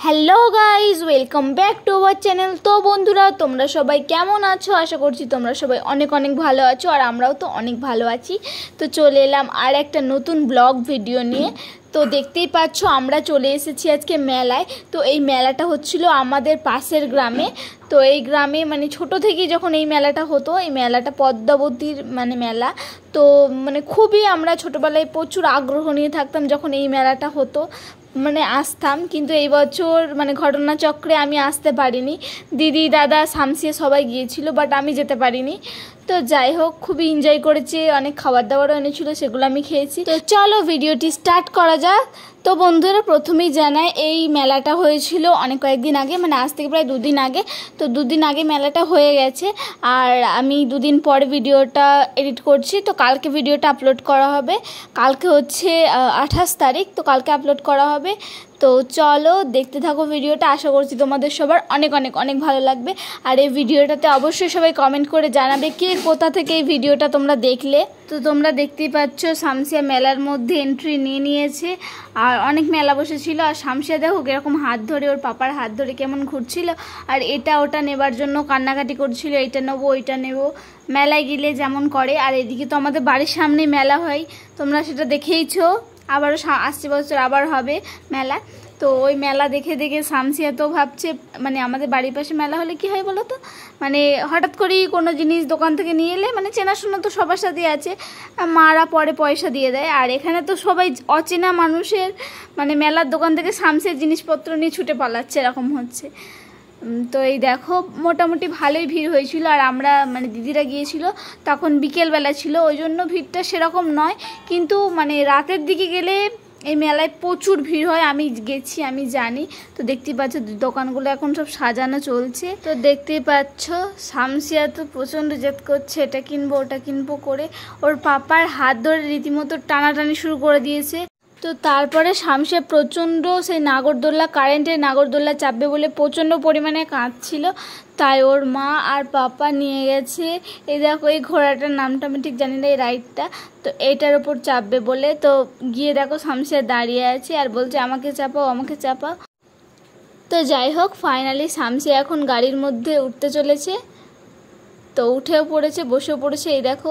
Hello guys, welcome back to our channel. তো বন্ধুরা, তোমরা সবাই কেমন আছো? আশা করছি তোমরা সবাই অনেক অনেক ভালো আছো, আর আমরাও তো অনেক ভালো আছি। তো চলে এলাম আর একটা নতুন ব্লগ ভিডিও নিয়ে। তো দেখতেই পাচ্ছ আমরা চলে এসেছি আজকে মেলায়। তো এই মেলাটা হচ্ছিল আমাদের পাশের গ্রামে। তো এই গ্রামে মানে ছোট থেকেই যখন এই মেলাটা হতো, এই মেলাটা পদ্মাবতীর মেলা। তো খুবই আমরা ছোটোবেলায় প্রচুর আগ্রহ নিয়ে থাকতাম যখন এই মেলাটা হতো, আসতাম। কিন্তু এই বছর ঘটনাচক্রে আমি আসতে পারিনি। দিদি, দাদা, শামসিয়া সবাই গিয়েছিল, বাট আমি যেতে পারিনি। তো যাই হোক, খুবই এনজয় করেছি, অনেক খাবার দাবারও এনেছিল, সেগুলো আমি খেয়েছি। তো চলো ভিডিওটি স্টার্ট করা যাক। তো বন্ধুরা, প্রথমেই জানাই এই মেলাটা হয়েছিল অনেক কয়েকদিন আগে, আজ থেকে প্রায় 2 দিন আগে। তো 2 দিন আগে মেলাটা হয়ে গেছে, আর আমি 2 দিন পরে ভিডিওটা এডিট করছি। তো কালকে ভিডিওটা আপলোড করা হবে। কালকে হচ্ছে 28 তারিখ, তো কালকে আপলোড করা হবে। তো চলো দেখতে থাকো ভিডিওটা। আশা করছি তোমাদের সবার অনেক অনেক অনেক ভালো লাগবে। আর এই ভিডিওটাতে অবশ্যই সবাই কমেন্ট করে জানাবে কে কোথা থেকে এই ভিডিওটা তোমরা দেখলে। তো তোমরা দেখতেই পাচ্ছ শামসিয়া মেলার মধ্যে এন্ট্রি নিয়ে নিয়েছে, আর অনেক মেলা বসেছিল। আর শামসিয়া দেখো এরকম হাত ধরে, ওর পাপার হাত ধরে কেমন ঘুরছিল, আর এটা ওটা নেবার জন্য কান্নাকাটি করছিল, এইটা নেবো ওইটা নেবো, মেলায় গেলে যেমন করে। আর এদিকে তো আমাদের বাড়ির সামনেই মেলা হয়, তোমরা সেটা দেখেইছো। আবারও আসছে বছর আবার হবে মেলা। তো ওই মেলা দেখে দেখে শামসিয়া তো ভাবছে, আমাদের বাড়ির পাশে মেলা হলে কি হয় বলো তো, হঠাৎ করেই কোনো জিনিস দোকান থেকে নিয়ে এলে, চেনাশোনা তো সবার সাথেই আছে, মারা পরে পয়সা দিয়ে দেয়। আর এখানে তো সবাই অচেনা মানুষের মেলার দোকান থেকে শামসিয়ার জিনিসপত্র নিয়ে ছুটে পালাচ্ছে, এরকম হচ্ছে। তো এই দেখো মোটামুটি ভালোই ভিড় হয়েছিল। আর আমরা দিদিরা গিয়েছিল তখন বিকেলবেলা ছিল, ওই জন্য ভিড়টা সেরকম নয়। কিন্তু রাতের দিকে গেলে এই মেলায় প্রচুর ভিড় হয়, আমি গেছি, আমি জানি। তো দেখতেই পাচ্ছ দোকানগুলো এখন সব সাজানো চলছে। তো দেখতেই পাচ্ছ শামসিয়া তো প্রচণ্ড জেদ করছে, এটা কিনবো ওটা কিনবো করে, ওর পাপার হাত ধরে রীতিমতো টানাটানি শুরু করে দিয়েছে। তো তারপরে শামসিয়া প্রচণ্ড সেই নাগরদোল্লা, কারেন্টের নাগরদোল্লা চাপবে বলে প্রচণ্ড পরিমাণে কাঁদছিল। তাই ওর মা আর পাপা নিয়ে গেছে, এই দেখো এই ঘোড়াটার নামটা আমি ঠিক জানি না, এই রাইডটা। তো এইটার ওপর চাপবে বলে, তো গিয়ে দেখো শামসিয়া দাঁড়িয়ে আছে আর বলছে আমাকে চাপাও আমাকে চাপাও। তো যাই হোক, ফাইনালি শামসিয়া এখন গাড়ির মধ্যে উঠতে চলেছে। তো উঠেও পড়েছে, বসেও পড়েছে, এই দেখো।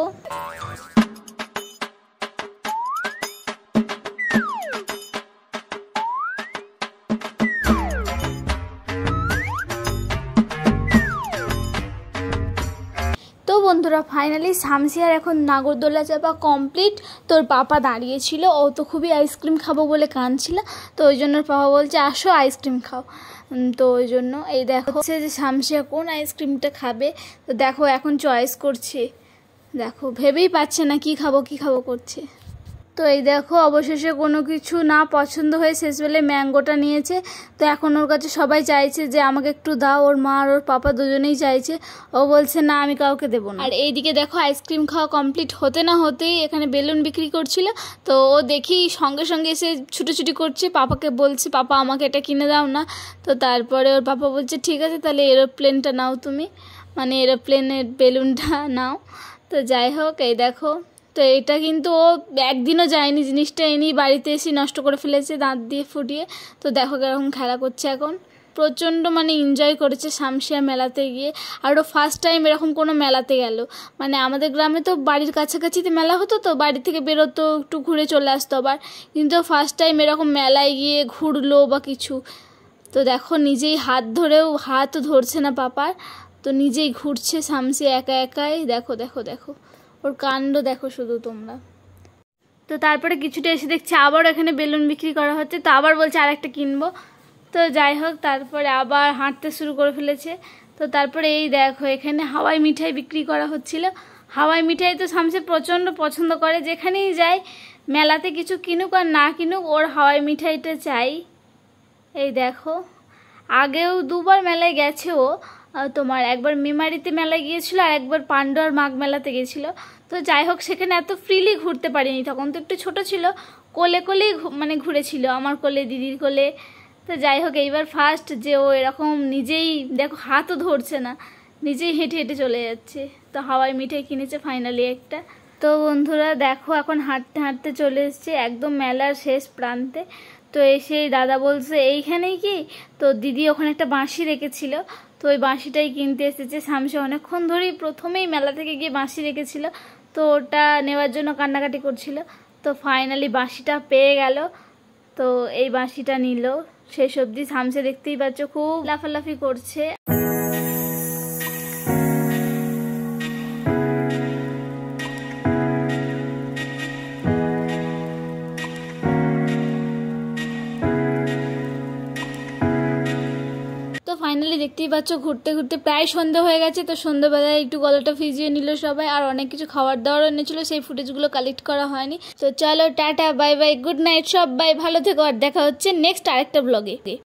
তো বন্ধুরা, ফাইনালি শামসিয়ার এখন নাগরদোল্লা চাপা কমপ্লিট। তোর পাপা দাঁড়িয়েছিল, ও তো খুবই আইসক্রিম খাবো বলে কাঁদছিল। তো ওই জন্য ওর পাপা বলছে আসো আইসক্রিম খাও। তো ওই জন্য এই দেখো যে শামসিয়া কোন আইসক্রিমটা খাবে। তো দেখো এখন চয়েস করছে, দেখো ভেবেই পাচ্ছে না কি খাবো কি খাবো করছে। তো এই দেখো অবশেষে কোনো কিছু না পছন্দ হয়ে শেষবেলায় ম্যাঙ্গোটা নিয়েছে। তো এখন ওর কাছে সবাই চাইছে যে আমাকে একটু দাও, ওর মা আর ওর পাপা দুজনেই চাইছে। ও বলছে না আমি কাউকে দেবো না। আর এইদিকে দেখো আইসক্রিম খাওয়া কমপ্লিট হতে না হতেই এখানে বেলুন বিক্রি করছিল। তো ও দেখি সঙ্গে সঙ্গে এসে ছুটোছুটি করছে, পাপাকে বলছে পাপা আমাকে এটা কিনে দাও না। তো তারপরে ওর পাপা বলছে ঠিক আছে তাহলে এরোপ্লেনটা নাও তুমি, এরোপ্লেনের বেলুনটা নাও। তো যাই হোক এই দেখো, তো এটা কিন্তু ও একদিনও যায়নি, জিনিসটা এনেই বাড়িতে এসে নষ্ট করে ফেলেছে দাঁত দিয়ে ফুটিয়ে। তো দেখো এরকম খেলা করছে এখন, প্রচণ্ড এনজয় করেছে শামসিয়া মেলাতে গিয়ে। আর ও ফার্স্ট টাইম এরকম কোনো মেলাতে গেল। আমাদের গ্রামে তো বাড়ির কাছাকাছিতে মেলা হতো, তো বাড়ি থেকে বেরোতো, একটু ঘুরে চলে আসতো আবার। কিন্তু ফার্স্ট টাইম এরকম মেলায় গিয়ে ঘুরলো বা কিছু। তো দেখো নিজেই হাত ধরেও, হাতও ধরছে না পাপার, তো নিজেই ঘুরছে শামসিয়া একা একাই। দেখো দেখো দেখো ওর কাণ্ড দেখো শুধু তোমরা। তো তারপরে কিছুটা এসে দেখছি আবার এখানে বেলুন বিক্রি করা হচ্ছে, তো আবার বলছে আরেকটা কিনবো। তো যাই হোক তারপরে আবার হাঁটতে শুরু করে ফেলেছে। তো তারপরে এই দেখো এখানে হাওয়াই মিঠাই বিক্রি করা হচ্ছিল। হাওয়াই মিঠাই তো শামসিয়া প্রচণ্ড পছন্দ করে, যেখানেই যায় মেলাতে কিছু কিনুক আর না কিনুক ওর হাওয়াই মিঠাইটা চাই। এই দেখো আগেও 2বার মেলায় গেছে ও, তোমার একবার মেমারিতে মেলায় গিয়েছিল আর একবার পান্ডুয়ার মাঘ মেলাতে গেছিলো। তো যাই হোক সেখানে এত ফ্রিলি ঘুরতে পারিনি, তখন তো একটু ছোট ছিল, কোলে কোলেই ঘুরেছিল, আমার কোলে দিদির কোলে। তো যাই হোক এইবার ফার্স্ট যে ও এরকম নিজেই দেখো হাতও ধরছে না, নিজেই হেঁটে হেঁটে চলে যাচ্ছে। তো হাওয়াই মিঠাই কিনেছে ফাইনালি একটা। তো বন্ধুরা দেখো এখন হাঁটতে হাঁটতে চলে এসেছে একদম মেলার শেষ প্রান্তে। তো এসেই দাদা বলছে এইখানেই কি, তো দিদি ওখানে একটা বাঁশি রেখেছিল, তো ওই বাঁশিটাই কিনতে এসেছে। শামসে অনেকক্ষণ ধরেই প্রথমেই মেলা থেকে গিয়ে বাঁশি রেখেছিল, তো ওটা নেওয়ার জন্য কান্নাকাটি করছিল। তো ফাইনালি বাঁশিটা পেয়ে গেল, তো এই বাঁশিটা নিল। শেষ অবধি শামসে দেখতেই পাচ্ছ খুব লাফালাফি করছে। তো ফাইনালি দেখতেই পাচ্ছ ঘুরতে ঘুরতে প্রায় সন্ধ্যা হয়ে গেছে। তো সন্ধ্যাবেলায় একটু গলাটা ভিজিয়ে নিল সবাই, আর অনেক কিছু খাবার দাবারও এনেছিল, সেই ফুটেজগুলো কালেক্ট করা হয়নি। তো চলো tata bye bye, good night, সবাই ভালো থেকো, আর দেখা হচ্ছে নেক্সট আরেকটা ব্লগে।